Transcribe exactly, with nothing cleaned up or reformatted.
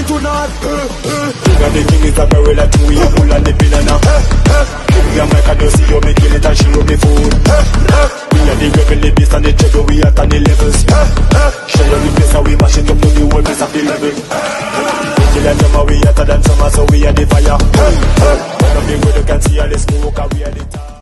ready to not. King of the king is a gorilla too, we pull on the pin now. Give me a mic and you see you me kill it and she rub me food. We are the rebel, the beast and the treasure, we at on the levels. Show you the place and we mash it up to the whole place of the level. We kill a drummer, we hotter than summer, so we are the fire. One of the good you can see all the smoke and we are the top.